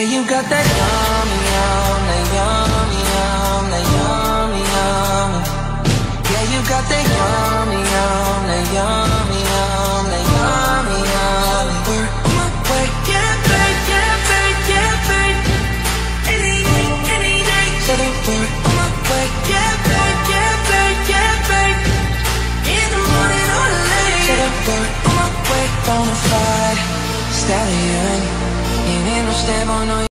you got that yummy, yum, that yummy, yum, that yummy, yum. Yeah, you got that yummy, yum, that yummy, yum, that yummy, yum. We're on my way, yeah, babe, yeah, babe, yeah, babe. Any day, so that we're on my way, yeah, babe, yeah, babe, yeah, babe. In the morning or late, so that we're on my way, bonafide stallion. Ain't no step on no